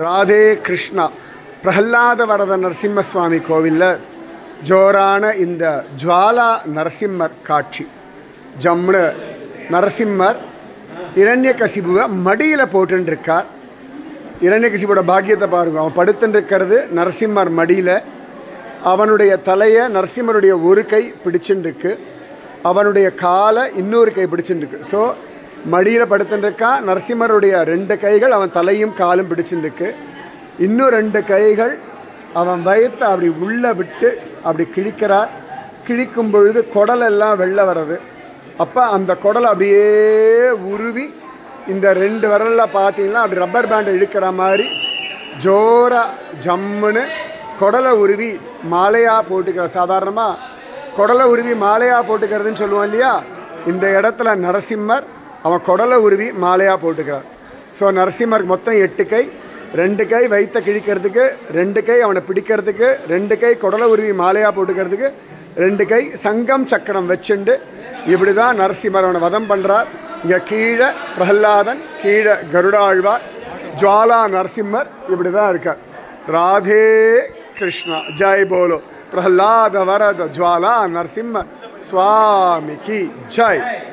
ராதே கிருஷ்ணா. பிரஹ்லாத வரத நரசிம்ம சுவாமி கோவிலில் ஜோரான இந்த ஜுவாலா நரசிம்மர் காட்சி. ஜம்னு நரசிம்மர் இரண்யகசிபுவை மடியில் போட்டுருக்கார். இரண்யகசிபோட பாக்கியத்தை பாருங்க. அவன் படுத்துருக்கிறது நரசிம்மர் மடியில். அவனுடைய தலையை நரசிம்மருடைய ஒரு கை பிடிச்சுருக்கு, அவனுடைய காலை இன்னொரு கை பிடிச்சுருக்கு. ஸோ மடியில் படுத்துருக்கா. நரசிம்மருடைய 2 கைகள் அவன் தலையும் காலும் பிடிச்சுருக்கு. இன்னும் 2 கைகள் அவன் வயத்தை அப்படி உள்ளே விட்டு அப்படி கிழிக்கிறார். கிழிக்கும் பொழுது குடலெல்லாம் வெளில வர்றது. அப்போ அந்த குடலை அப்படியே உருவி இந்த 2 விரலில் பார்த்தீங்கன்னா அப்படி ரப்பர் பேண்டை இழுக்கிற மாதிரி ஜோரா ஜம்முன்னு குடலை உருவி மாலையாக போட்டுக்கிற. சாதாரணமாக குடலை உருவி மாலையாக போட்டுக்கிறதுன்னு சொல்லுவோம் இல்லையா, இந்த இடத்துல நரசிம்மர் அவன் குடலை உருவி மாலையாக போட்டுக்கிறார். ஸோ நரசிம்மருக்கு மொத்தம் 8 கை, 2 கை வயிற்றை கிழிக்கிறதுக்கு, 2 கை அவனை பிடிக்கிறதுக்கு, 2 கை குடலை உருவி மாலையாக போட்டுக்கிறதுக்கு, 2 கை சங்கம் சக்கரம் வச்சுண்டு இப்படி தான் நரசிம்மர் அவனை வதம் பண்ணுறார். இங்கே கீழே பிரஹ்லாதன், கீழே கருடாழ்வார், ஜுவாலா நரசிம்மர் இப்படி தான் இருக்கார். ராதே கிருஷ்ணா. ஜெய் போலோ பிரஹ்லாத வரத ஜுவாலா நரசிம்ம சுவாமி கி ஜெய்.